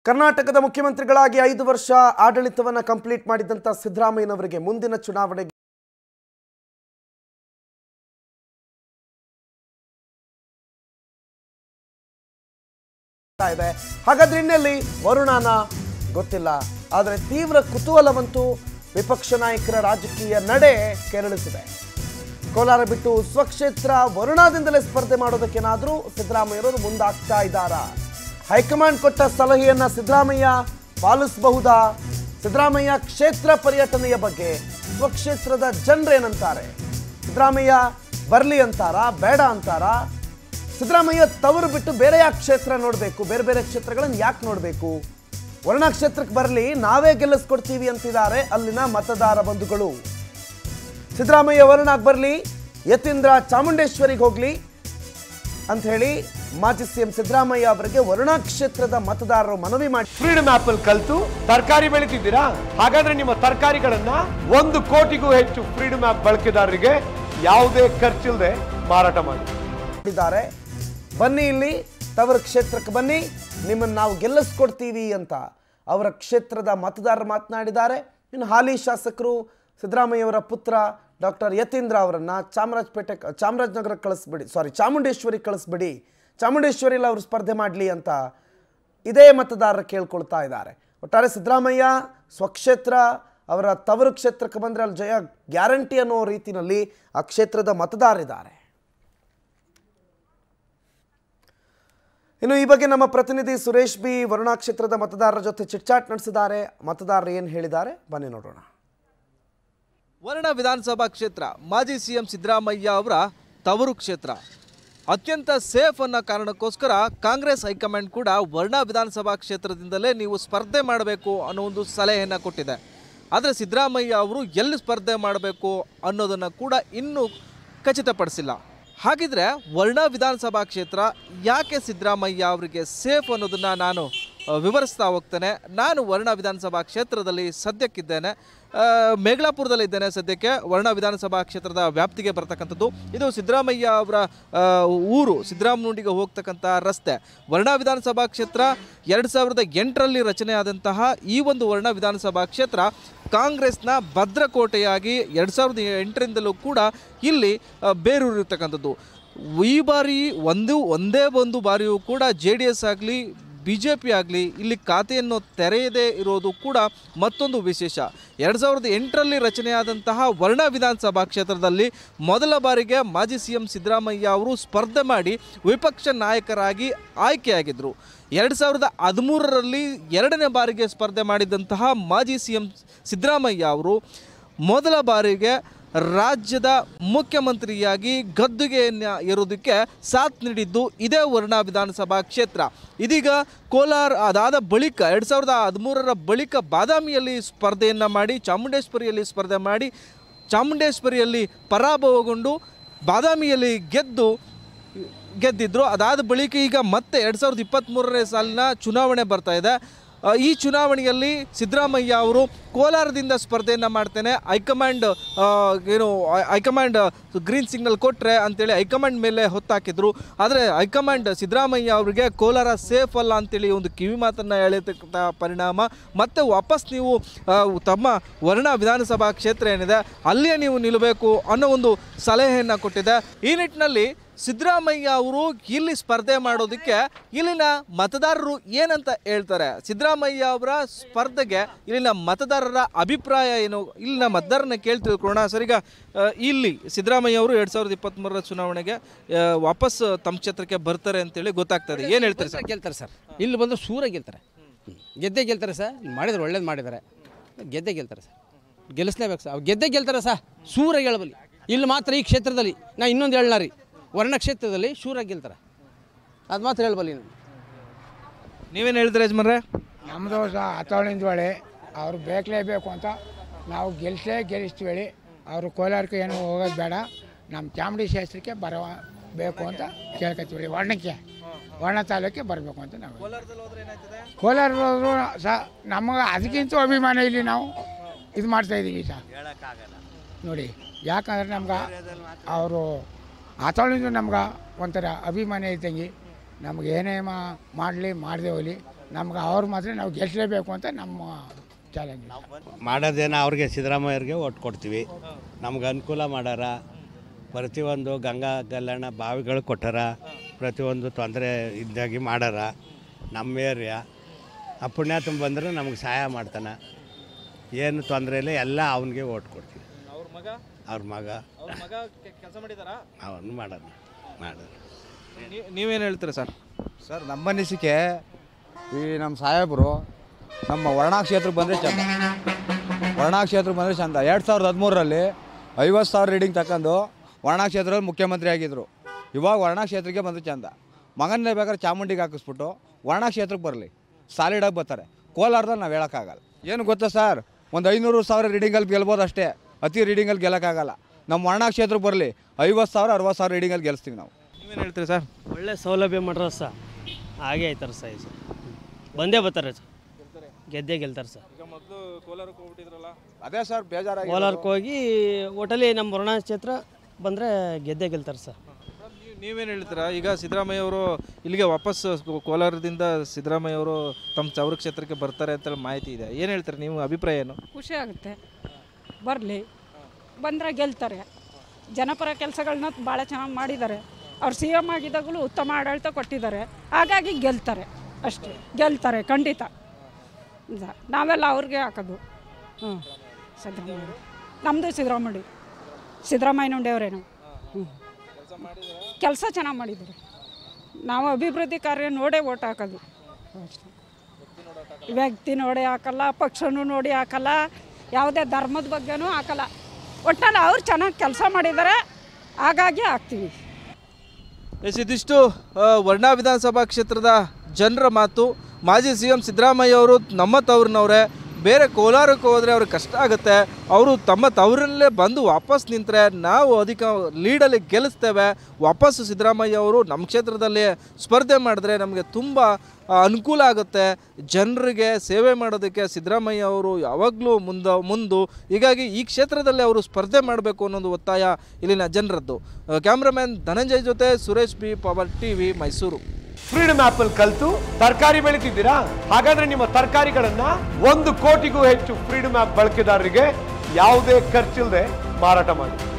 ಕರ್ನಾಟಕದ ಮುಖ್ಯಮಂತ್ರಿಗಳಾಗಿ 5 ವರ್ಷ ಆಡಳಿತವನ್ನ ಕಂಪ್ಲೀಟ್ ಮಾಡಿದಂತ ಸಿದ್ದರಾಮಯ್ಯನವರಿಗೆ ಮುಂದಿನ ಚುನಾವಣೆಗೆ ಇದೆ. ಹಾಗಾದ್ರೆ ಇನ್ನೆಲ್ಲಿ ವರುಣಾನ ಗೊತ್ತಿಲ್ಲ. ಆದರೆ ತೀವ್ರ ಕುತೂಹಲವಂತೂ ವಿಪಕ್ಷ ನಾಯಕರ ರಾಜಕೀಯ ನಡೆ ಕೆರಳಿಸಿದೆ. ಕೋಲಾರ ಬಿಟ್ಟು ಸ್ವಕ್ಷೇತ್ರ ವರುಣಾದಿಂದಲೇ ಸ್ಪರ್ಧೆ ಮಾಡೋದಕ್ಕೇನಾದರೂ ಸಿದ್ದರಾಮಯ್ಯನವರು ಮುಂದಾಗ್ತಾ ಇದ್ದಾರಾ? ಹೈಕಮಾಂಡ್ ಕೊಟ್ಟ ಸಲಹೆಯನ್ನ ಸಿದ್ದರಾಮಯ್ಯ ಪಾಲಿಸಬಹುದಾ? ಸಿದ್ದರಾಮಯ್ಯ ಕ್ಷೇತ್ರ ಪರ್ಯಟನೆಯ ಬಗ್ಗೆ ಸ್ವಕ್ಷೇತ್ರದ ಜನರೇನಂತಾರೆ? ಸಿದ್ದರಾಮಯ್ಯ ಬರಲಿ ಅಂತಾರಾ, ಬೇಡ ಅಂತಾರಾ? ಸಿದ್ದರಾಮಯ್ಯ ತವರು ಬಿಟ್ಟು ಬೇರೆ ಯಾಕೆ ಕ್ಷೇತ್ರ ನೋಡಬೇಕು? ಬೇರೆ ಬೇರೆ ಕ್ಷೇತ್ರಗಳನ್ನು ಯಾಕೆ ನೋಡಬೇಕು? ವರುಣಾ ಕ್ಷೇತ್ರಕ್ಕೆ ಬರಲಿ, ನಾವೇ ಗೆಲ್ಲಿಸ್ಕೊಡ್ತೀವಿ ಅಂತಿದ್ದಾರೆ ಅಲ್ಲಿನ ಮತದಾರ ಬಂಧುಗಳು. ಸಿದ್ದರಾಮಯ್ಯ ವರುಣಾಗೆ ಬರಲಿ, ಯತೀಂದ್ರ ಚಾಮುಂಡೇಶ್ವರಿಗೆ ಹೋಗ್ಲಿ ಅಂತ ಹೇಳಿ ಮಾಜಿ ಸಿಎಂ ಸಿದ್ದರಾಮಯ್ಯ ಅವರಿಗೆ ವರುಣಾ ಕ್ಷೇತ್ರದ ಮತದಾರರು ಮನವಿ ಮಾಡಿ ಫ್ರೀಡಮ್ ಆಪ್ ಅಲ್ಲಿ ಕಲಿತು ತರಕಾರಿ ಬೆಳೀತಿದ್ದೀರಾ? ಹಾಗಾದ್ರೆ ನಿಮ್ಮ ತರಕಾರಿಗಳನ್ನ 1 ಕೋಟಿಗೂ ಹೆಚ್ಚು ಫ್ರೀಡಮ್ ಆಪ್ ಬಳಕೆದಾರರಿಗೆ ಯಾವುದೇ ಖರ್ಚಿಲ್ಲದೆ ಮಾರಾಟ ಮಾಡಿದ್ದಾರೆ. ಬನ್ನಿ, ಇಲ್ಲಿ ತವರ ಕ್ಷೇತ್ರಕ್ಕೆ ಬನ್ನಿ, ನಿಮ್ಮನ್ನು ನಾವು ಗೆಲ್ಲಿಸ್ಕೊಡ್ತೀವಿ ಅಂತ ಅವರ ಕ್ಷೇತ್ರದ ಮತದಾರರು ಮಾತನಾಡಿದ್ದಾರೆ. ಇನ್ನು ಹಾಲಿ ಶಾಸಕರು ಸಿದ್ದರಾಮಯ್ಯವರ ಪುತ್ರ ಡಾಕ್ಟರ್ ಯತೀಂದ್ರ ಅವರನ್ನು ಚಾಮರಾಜನಗರಕ್ಕೆ ಕಳಿಸ್ಬಿಡಿ, ಚಾಮುಂಡೇಶ್ವರಿಗೆ ಕಳಿಸ್ಬಿಡಿ, ಚಾಮುಂಡೇಶ್ವರಿಯಲ್ಲಿ ಅವರು ಸ್ಪರ್ಧೆ ಮಾಡಲಿ ಅಂತ ಇದೇ ಮತದಾರರು ಕೇಳ್ಕೊಳ್ತಾ ಇದ್ದಾರೆ. ಒಟ್ಟಾರೆ ಸಿದ್ದರಾಮಯ್ಯ ಸ್ವಕ್ಷೇತ್ರ ಅವರ ತವರು ಕ್ಷೇತ್ರಕ್ಕೆ ಬಂದರೆ ಅಲ್ಲಿ ಜಯ ಗ್ಯಾರಂಟಿ ಅನ್ನೋ ರೀತಿಯಲ್ಲಿ ಆ ಕ್ಷೇತ್ರದ ಮತದಾರರಿದ್ದಾರೆ. ಇನ್ನು ಈ ಬಗ್ಗೆ ನಮ್ಮ ಪ್ರತಿನಿಧಿ ಸುರೇಶ್ ಬಿ ವರುಣಾ ಕ್ಷೇತ್ರದ ಮತದಾರರ ಜೊತೆ ಚಿಟ್ಚಾಟ್ ನಡೆಸಿದ್ದಾರೆ. ಮತದಾರರು ಏನು ಹೇಳಿದ್ದಾರೆ ಬನ್ನಿ ನೋಡೋಣ. ವರುಣಾ ವಿಧಾನಸಭಾ ಕ್ಷೇತ್ರ ಮಾಜಿ ಸಿಎಂ ಸಿದ್ದರಾಮಯ್ಯ ಅವರ ತವರು ಕ್ಷೇತ್ರ. ಅತ್ಯಂತ ಸೇಫ್ ಅನ್ನೋ ಕಾರಣಕ್ಕೋಸ್ಕರ ಕಾಂಗ್ರೆಸ್ ಹೈಕಮಾಂಡ್ ಕೂಡ ವರುಣಾ ವಿಧಾನಸಭಾ ಕ್ಷೇತ್ರದಿಂದಲೇ ನೀವು ಸ್ಪರ್ಧೆ ಮಾಡಬೇಕು ಅನ್ನೋ ಒಂದು ಸಲಹೆಯನ್ನು ಕೊಟ್ಟಿದೆ. ಆದರೆ ಸಿದ್ದರಾಮಯ್ಯ ಅವರು ಎಲ್ಲಿ ಸ್ಪರ್ಧೆ ಮಾಡಬೇಕು ಅನ್ನೋದನ್ನು ಕೂಡ ಇನ್ನೂ ಖಚಿತಪಡಿಸಿಲ್ಲ. ಹಾಗಿದ್ರೆ ವರುಣಾ ವಿಧಾನಸಭಾ ಕ್ಷೇತ್ರ ಯಾಕೆ ಸಿದ್ದರಾಮಯ್ಯ ಅವರಿಗೆ ಸೇಫ್ ಅನ್ನೋದನ್ನು ನಾನು ವಿವರಿಸ್ತಾ ಹೋಗ್ತೇನೆ. ನಾನು ವರುಣಾ ವಿಧಾನಸಭಾ ಕ್ಷೇತ್ರದಲ್ಲಿ ಸದ್ಯಕ್ಕಿದ್ದೇನೆ, ಮೇಘಲಾಪುರದಲ್ಲಿದ್ದೇನೆ. ಸದ್ಯಕ್ಕೆ ವರುಣಾ ವಿಧಾನಸಭಾ ಕ್ಷೇತ್ರದ ವ್ಯಾಪ್ತಿಗೆ ಬರ್ತಕ್ಕಂಥದ್ದು. ಇದು ಸಿದ್ದರಾಮಯ್ಯ ಅವರ ಊರು, ಸಿದ್ದರಾಮನುಂಡಿಗೆ ಹೋಗ್ತಕ್ಕಂಥ ರಸ್ತೆ. ವರುಣಾ ವಿಧಾನಸಭಾ ಕ್ಷೇತ್ರ 2008ರಲ್ಲಿ ರಚನೆಯಾದಂತಹ ಈ ಒಂದು ವರುಣಾ ವಿಧಾನಸಭಾ ಕ್ಷೇತ್ರ ಕಾಂಗ್ರೆಸ್ನ ಭದ್ರಕೋಟೆಯಾಗಿ 2008ರಿಂದಲೂ ಕೂಡ ಇಲ್ಲಿ ಬೇರೂರಿರ್ತಕ್ಕಂಥದ್ದು. ಈ ಬಾರಿ ಒಂದೇ ಒಂದು ಬಾರಿಯೂ ಕೂಡ JDS ಆಗಲಿ BJP ಆಗಲಿ ಇಲ್ಲಿ ಖಾತೆಯನ್ನು ತೆರೆಯದೇ ಇರೋದು ಕೂಡ ಮತ್ತೊಂದು ವಿಶೇಷ. 2008ರಲ್ಲಿ ರಚನೆಯಾದಂತಹ ವರುಣಾ ವಿಧಾನಸಭಾ ಕ್ಷೇತ್ರದಲ್ಲಿ ಮೊದಲ ಬಾರಿಗೆ ಮಾಜಿ ಸಿಎಂ ಸಿದ್ದರಾಮಯ್ಯ ಅವರು ಸ್ಪರ್ಧೆ ಮಾಡಿ ವಿಪಕ್ಷ ನಾಯಕರಾಗಿ ಆಯ್ಕೆಯಾಗಿದ್ದರು. 2013ರಲ್ಲಿ 2ನೇ ಬಾರಿಗೆ ಸ್ಪರ್ಧೆ ಮಾಡಿದಂತಹ ಮಾಜಿ ಸಿಎಂ ಸಿದ್ದರಾಮಯ್ಯ ಅವರು ಮೊದಲ ಬಾರಿಗೆ ರಾಜ್ಯದ ಮುಖ್ಯಮಂತ್ರಿಯಾಗಿ ಗದ್ದುಗೆಯನ್ನು ಏರೋದಕ್ಕೆ ಸಾಥ್ ನೀಡಿದ್ದು ಇದೇ ವರುಣಾ ವಿಧಾನಸಭಾ ಕ್ಷೇತ್ರ. ಇದೀಗ ಕೋಲಾರ ಅದಾದ ಬಳಿಕ 2013ರ ಬಳಿಕ ಬಾದಾಮಿಯಲ್ಲಿ ಸ್ಪರ್ಧೆಯನ್ನು ಮಾಡಿ ಚಾಮುಂಡೇಶ್ವರಿಯಲ್ಲಿ ಸ್ಪರ್ಧೆ ಮಾಡಿ ಚಾಮುಂಡೇಶ್ವರಿಯಲ್ಲಿ ಪರಾಭವಗೊಂಡು ಬಾದಾಮಿಯಲ್ಲಿ ಗೆದ್ದಿದ್ರು. ಅದಾದ ಬಳಿಕ ಈಗ ಮತ್ತೆ 2023ನೇ ಸಾಲಿನ ಚುನಾವಣೆ ಬರ್ತಾ ಇದೆ. ಈ ಚುನಾವಣೆಯಲ್ಲಿ ಸಿದ್ದರಾಮಯ್ಯ ಅವರು ಕೋಲಾರದಿಂದ ಸ್ಪರ್ಧೆಯನ್ನು ಮಾಡ್ತೇನೆ, ಹೈಕಮಾಂಡ್ ಗ್ರೀನ್ ಸಿಗ್ನಲ್ ಕೊಟ್ಟರೆ ಅಂತೇಳಿ ಹೈಕಮಾಂಡ್ ಮೇಲೆ ಹೊತ್ತಾಕಿದ್ರು. ಆದರೆ ಹೈಕಮಾಂಡ್ ಸಿದ್ದರಾಮಯ್ಯ ಅವರಿಗೆ ಕೋಲಾರ ಸೇಫ್ ಅಲ್ಲ ಅಂತೇಳಿ ಒಂದು ಕಿವಿ ಮಾತನ್ನು ಹೇಳಿರ್ತಕ್ಕಂಥ ಪರಿಣಾಮ ಮತ್ತೆ ವಾಪಸ್ ನೀವು ತಮ್ಮ ವರುಣಾ ವಿಧಾನಸಭಾ ಕ್ಷೇತ್ರ ಏನಿದೆ ಅಲ್ಲಿಯೇ ನೀವು ನಿಲ್ಲಬೇಕು ಅನ್ನೋ ಒಂದು ಸಲಹೆಯನ್ನು ಕೊಟ್ಟಿದೆ. ಈ ನಿಟ್ಟಿನಲ್ಲಿ ಸಿದ್ದರಾಮಯ್ಯ ಅವರು ಇಲ್ಲಿ ಸ್ಪರ್ಧೆ ಮಾಡೋದಕ್ಕೆ ಇಲ್ಲಿನ ಮತದಾರರು ಏನಂತ ಹೇಳ್ತಾರೆ, ಸಿದ್ದರಾಮಯ್ಯ ಅವರ ಸ್ಪರ್ಧೆಗೆ ಇಲ್ಲಿನ ಮತದಾರರ ಅಭಿಪ್ರಾಯ ಏನು, ಇಲ್ಲಿನ ಮತದಾರರನ್ನ ಕೇಳಿ ತಿಳ್ಕೊಳ್ಳೋಣ. ಸರ್, ಈಗ ಇಲ್ಲಿ ಸಿದ್ದರಾಮಯ್ಯ ಅವರು 2023ರ ಚುನಾವಣೆಗೆ ವಾಪಸ್ ತಮ್ಮ ಕ್ಷೇತ್ರಕ್ಕೆ ಬರ್ತಾರೆ ಅಂತೇಳಿ ಗೊತ್ತಾಗ್ತದೆ. ಏನು ಹೇಳ್ತಾರೆ ಸರ್? ಗೆಲ್ತಾರೆ ಸರ್, ಇಲ್ಲಿ ಬಂದು ಸೂರ ಗೆಲ್ತಾರೆ, ಗೆಲ್ತಾರೆ ಸರ್. ಮಾಡಿದ್ರೆ ಒಳ್ಳೇದು ಮಾಡಿದ್ದಾರೆ, ಗೆಲ್ತಾರೆ ಸರ್, ಗೆಲ್ಲಿಸ್ಲೇಬೇಕು ಸರ್. ಅವ್ರು ಗೆಲ್ತಾರೆ ಸರ್, ಸೂರ ಗೆಲ್ಲಬಲ್ಲಿ. ಇಲ್ಲಿ ಮಾತ್ರ ಈ ಕ್ಷೇತ್ರದಲ್ಲಿ ನಾ ಇನ್ನೊಂದು ಹೇಳಲ್ಲ ರೀ, ವರುಣಾ ಕ್ಷೇತ್ರದಲ್ಲಿ ಶೂರಾಗಿ ಗೆಲ್ತಾರೆ, ಅದು ಮಾತ್ರ ಹೇಳ್ಬಲ್ಲಿ. ನೀವೇನು ಹೇಳಿದ್ರೆ ಯಜಮಾನ್ರೆ? ನಮ್ಮದು ಸಹ ಹತ್ತಳಿಂದ ಹೇಳಿ ಅವರು ಬೇಕಲೇಬೇಕು ಅಂತ ನಾವು ಗೆಲ್ಲಿಸ್ತೀವಿ. ಅವರು ಕೋಲಾರಕ್ಕೆ ಏನು ಹೋಗೋದು ಬೇಡ, ನಮ್ಮ ಚಾಮುಂಡಿ ಶಾಸ್ತ್ರಕ್ಕೆ ಬರಬೇಕು ಅಂತ ಕೇಳ್ಕೊತೀವಿ. ವರ್ಣ ತಾಲೂಕಿಗೆ ಬರಬೇಕು ಅಂತ ನಾವು ಕೋಲಾರದವರು ಸಹ ನಮಗೆ ಅದಕ್ಕಿಂತ ಅಭಿಮಾನ ಇಲ್ಲಿ ನಾವು ಇದು ಮಾಡ್ತಾಯಿದ್ದೀವಿ ಸಹ ನೋಡಿ. ಯಾಕಂದ್ರೆ ನಮ್ಗೆ ಅವರು ಆತಳಿಂದ ನಮ್ಗೆ ಒಂಥರ ಅಭಿಮಾನ ಇದ್ದಂಗೆ. ನಮ್ಗೆ ಏನೇ ಮಾಡಲಿ ಮಾಡದೆ ಹೋಗಲಿ ನಮ್ಗೆ ಅವ್ರು ಮಾತ್ರ ನಾವು ಗೆಲ್ಲಿಸಲೇಬೇಕು ಅಂತ ನಮ್ಮ ಚಾಲೆಂಜ್. ಮಾಡೋದೇನೋ ಅವ್ರಿಗೆ ಸಿದ್ದರಾಮಯ್ಯವ್ರಿಗೆ ಓಟ್ ಕೊಡ್ತೀವಿ. ನಮ್ಗೆ ಅನುಕೂಲ ಮಾಡ್ಯಾರ, ಪ್ರತಿಯೊಂದು ಗಂಗಾ ಕಲ್ಯಾಣ ಬಾವಿಗಳು ಕೊಟ್ಟಾರ, ಪ್ರತಿಯೊಂದು ತೊಂದರೆ ಇದ್ದಾಗಿ ಮಾಡ್ಯಾರ. ನಮ್ಮ ಏರಿಯಾ ಆ ಪುಣ್ಯಾತ್ಮ ಬಂದರೆ ನಮಗೆ ಸಹಾಯ ಮಾಡ್ತಾನೆ, ಏನು ತೊಂದರೆ ಇಲ್ಲ, ಎಲ್ಲ ಅವನಿಗೆ ಓಟ್ ಕೊಡ್ತೀವಿ. ಅವ್ರ ಮಗ ಕೆಲಸ ಮಾಡಿದಾರಾ? ಅವನು ಮಾಡೋಣ. ನೀವೇನು ಹೇಳ್ತೀರಾ ಸರ್? ಸರ್, ನಮ್ಮ ಅನಿಸಿಕೆ ಈ ನಮ್ಮ ಸಾಹೇಬರು ನಮ್ಮ ವರ್ಣಾ ಕ್ಷೇತ್ರಕ್ಕೆ ಬಂದರೆ ಚಂದ. ವರ್ಣಾ ಕ್ಷೇತ್ರಕ್ಕೆ ಬಂದರೆ ಚಂದ. 2013ರಲ್ಲಿ 50,000 ರೀಡಿಂಗ್ ತಗೊಂಡು ವರ್ಣಾ ಕ್ಷೇತ್ರದಲ್ಲಿ ಮುಖ್ಯಮಂತ್ರಿ ಆಗಿದ್ದರು. ಇವಾಗ ವರ್ಣಾ ಕ್ಷೇತ್ರಕ್ಕೆ ಬಂದರೆ ಚಂದ. ಮಗನ್ನೇ ಬೇಕಾದ್ರೆ ಚಾಮುಂಡಿಗೆ ಹಾಕಿಸ್ಬಿಟ್ಟು ವರ್ಣಾ ಕ್ಷೇತ್ರಕ್ಕೆ ಬರಲಿ, ಸಾಲಿಡಾಗಿ ಬರ್ತಾರೆ. ಕೋಲಾರದಲ್ಲಿ ನಾವು ಹೇಳೋಕ್ಕಾಗಲ್ಲ. ಏನು ಗೊತ್ತಾ ಸರ್, ಒಂದು 500,000 ರೀಡಿಂಗಲ್ಲಿ ಗೆಲ್ಬೋದು ಅಷ್ಟೇ, ಅತಿ ರೀಡಿಂಗಲ್ಲಿ ಗೆಲ್ಲಕ್ಕಾಗಲ್ಲ. ನಮ್ಮ ವರ್ಣಾ ಕ್ಷೇತ್ರಕ್ಕೆ ಬರಲಿ, 50,000 60,000 ರೀಡಿಂಗಲ್ಲಿ ಗೆಲ್ಲಿಸ್ತೀವಿ ನಾವು. ನೀವೇನು ಹೇಳ್ತೀರಿ ಸರ್? ಒಳ್ಳೆ ಸೌಲಭ್ಯ ಮಾಡ್ರ ಸರ್, ಹಾಗೆ ಆಯ್ತಾರೆ ಸರ್. ಬಂದೇ ಬರ್ತಾರೆ ಸರ್, ಗೆದ್ದೇ ಗೆಲ್ತಾರೆ ಸರ್. ಈಗ ಮೊದಲು ಕೋಲಾರಕ್ಕೆ ಹೋಗ್ಬಿಟ್ಟಿದ್ರಲ್ಲ, ಅದೇ ಸರ್ ಬೇಜಾರಾಗಿ ಕೋಲಾರಕ್ಕೆ ಹೋಗಿ ಒಟ್ಟಲ್ಲಿ ನಮ್ಮ ವರ್ಣಾ ಕ್ಷೇತ್ರ ಬಂದರೆ ಗೆದ್ದೇ ಗೆಲ್ತಾರೆ ಸರ್. ನೀವೇನು ಹೇಳ್ತೀರಾ? ಈಗ ಸಿದ್ದರಾಮಯ್ಯ ಅವರು ಇಲ್ಲಿಗೆ ವಾಪಸ್ ಕೋಲಾರದಿಂದ ಸಿದ್ದರಾಮಯ್ಯ ಅವರು ತಮ್ಮ ತವರು ಕ್ಷೇತ್ರಕ್ಕೆ ಬರ್ತಾರೆ ಅಂತ ಮಾಹಿತಿ ಇದೆ, ಏನು ಹೇಳ್ತಾರೆ? ನೀವು ಅಭಿಪ್ರಾಯ ಏನು? ಖುಷಿ ಆಗುತ್ತೆ, ಬರಲಿ, ಬಂದರೆ ಗೆಲ್ತಾರೆ. ಜನಪರ ಕೆಲಸಗಳನ್ನ ಭಾಳ ಚೆನ್ನಾಗಿ ಮಾಡಿದ್ದಾರೆ. ಅವ್ರು CM ಆಗಿದ್ದಾಗಲೂ ಉತ್ತಮ ಆಡಳಿತ ಕೊಟ್ಟಿದ್ದಾರೆ, ಹಾಗಾಗಿ ಗೆಲ್ತಾರೆ ಅಷ್ಟೇ. ಗೆಲ್ತಾರೆ ಖಂಡಿತ. ನಾವೆಲ್ಲ ಅವ್ರಿಗೆ ಹಾಕೋದು. ಸಿದ್ದರಾಮಯ್ಯ ನಮ್ಮದು ಸಿದ್ದರಾಮಯ್ಯ ಉಂಡೆಯವರೇನು. ಕೆಲಸ ಚೆನ್ನಾಗಿ ಮಾಡಿದ್ದಾರೆ. ನಾವು ಅಭಿವೃದ್ಧಿ ಕಾರ್ಯ ನೋಡೇ ಓಟ್ ಹಾಕೋದು ಅಷ್ಟೇ. ವ್ಯಕ್ತಿ ನೋಡಿ ಹಾಕಲ್ಲ, ಪಕ್ಷನೂ ನೋಡಿ ಹಾಕಲ್ಲ, ಯಾವುದೇ ಧರ್ಮದ ಬಗ್ಗೆನೂ ಹಾಕಲ್ಲ. ಒಟ್ಟಿನಲ್ಲಿ ಅವ್ರು ಚೆನ್ನಾಗಿ ಕೆಲಸ ಮಾಡಿದ್ದಾರೆ, ಹಾಗಾಗಿ ಹಾಕ್ತೀವಿ. ಇದಿಷ್ಟು ವರ್ಣಾ ವಿಧಾನಸಭಾ ಕ್ಷೇತ್ರದ ಜನರ ಮಾತು. ಮಾಜಿ CM ಸಿದ್ದರಾಮಯ್ಯ ಅವರು ನಮ್ಮ ತವ್ರನವರೇ, ಬೇರೆ ಕೋಲಾರಕ್ಕೆ ಹೋದರೆ ಅವ್ರಿಗೆ ಕಷ್ಟ ಆಗುತ್ತೆ. ಅವರು ತಮ್ಮ ತವರಲ್ಲೇ ಬಂದು ವಾಪಸ್ ನಿಂತರೆ ನಾವು ಅಧಿಕ ಲೀಡಲ್ಲಿ ಗೆಲ್ಲಿಸ್ತೇವೆ. ವಾಪಸ್ಸು ಸಿದ್ದರಾಮಯ್ಯ ಅವರು ನಮ್ಮ ಕ್ಷೇತ್ರದಲ್ಲಿ ಸ್ಪರ್ಧೆ ಮಾಡಿದ್ರೆ ನಮಗೆ ತುಂಬ ಅನುಕೂಲ ಆಗುತ್ತೆ. ಜನರಿಗೆ ಸೇವೆ ಮಾಡೋದಕ್ಕೆ ಸಿದ್ದರಾಮಯ್ಯ ಅವರು ಯಾವಾಗಲೂ ಮುಂದು. ಹೀಗಾಗಿ ಈ ಕ್ಷೇತ್ರದಲ್ಲಿ ಅವರು ಸ್ಪರ್ಧೆ ಮಾಡಬೇಕು ಅನ್ನೋದು ಒತ್ತಾಯ ಇಲ್ಲಿನ ಜನರದ್ದು. ಕ್ಯಾಮ್ರಾಮನ್ ಧನಂಜಯ್ ಜೊತೆ Suresh B, power TV, Mysuru. Freedom app ಅಲ್ಲಿ ಕಲಿತು ತರಕಾರಿ ಬೆಳೀತಿದ್ದೀರಾ? ಹಾಗಾದ್ರೆ ನಿಮ್ಮ ತರಕಾರಿಗಳನ್ನ 1 ಕೋಟಿಗೂ ಹೆಚ್ಚು ಫ್ರೀಡಮ್ ಆಪ್ ಬಳಕೆದಾರರಿಗೆ ಯಾವುದೇ ಖರ್ಚಿಲ್ಲದೆ ಮಾರಾಟ ಮಾಡಿ.